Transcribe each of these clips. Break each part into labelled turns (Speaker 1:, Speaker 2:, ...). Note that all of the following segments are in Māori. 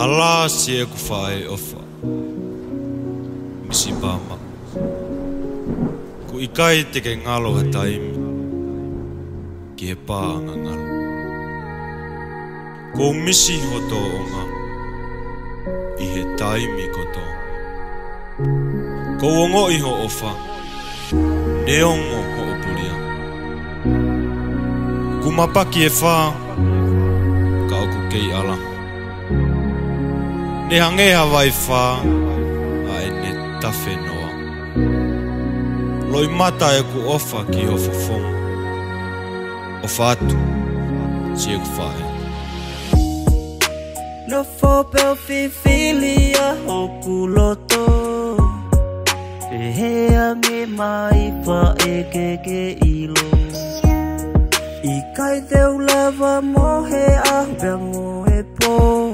Speaker 1: ala sie ku fai ofa misi pama ku ikai te ke ngalo ha taimi ki he pāanga ngalo ko misi hoto onga i he taimi koto ko ongo iho ofa neongo ho opuria ku mapaki e wha ka oku kei ala ne hangeha vai wha a e ne tawhe noa loi mata e ku ofa ki o fofonga ofa atu si e ku whae
Speaker 2: no fo peo fifilia hoku loto e he ange mai wha e ke ilo I kai teu lava mohe ahbea mohe po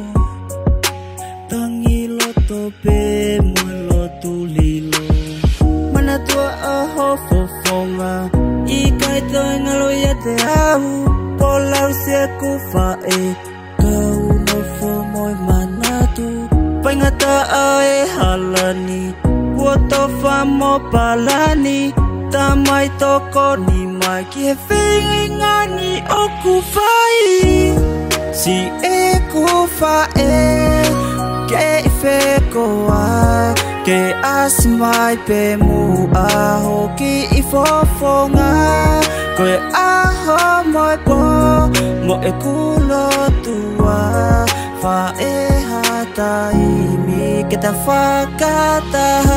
Speaker 2: Tangi loto pe moe lotu lilo Mana tua aho fofonga I kai teu ngalo ia te ahu Polau se ku fae Kau no fo moe manatu Paingata ae halani Kuoto fa mo palani Tamai toko ni mai ki he whingani o ku whai Si e ku whae ke I whekoa Ke asimai pe mu aho ki I fofonga Koe aho moi po mo e kulo tua Whae hatai mi ke ta whakataha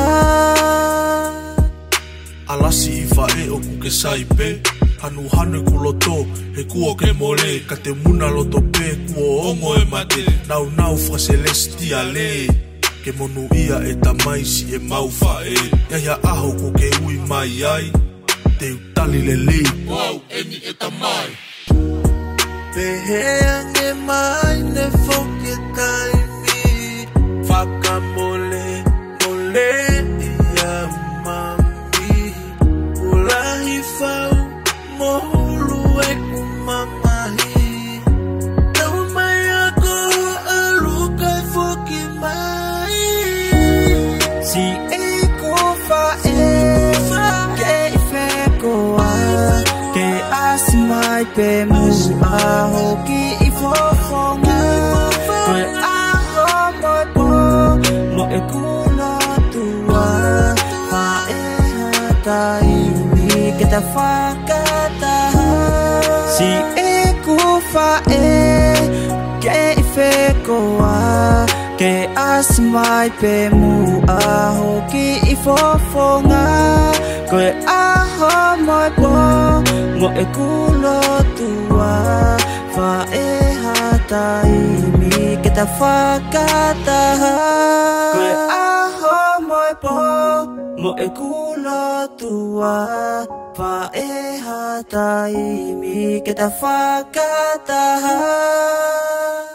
Speaker 3: Alasi I whae o ku ke saipe Hanu hanu kuloto he kuo ke mole Ka te muna loto pe kuo ongo e mate Nau nau wha celestiale Ke monu ia e tamai si e mau whae Iaia aho ko ke ui mai ai Te utali le li Wow, eni e tamai
Speaker 2: Pehe ange mai ne foke taimi Whaka mole, mole ia mami Ulahi whau mohulu e kumamahi Tau mai ako alukai foki mai Si e ko whae ke I whekoa Ke asimai pe mu aho ki I fofonga Koe aho moi po mo e kula tua Whae hatai mi ke ta whakataha Si e ku whae ke I whekoa Ke asimai pe mu aho ki I fofonga Koe aho moi po mo e kulo tua Whae hatai mi ke ta whakataha Koe aho moi po mo e kulo tua Whae hatai mi ke ta whakataha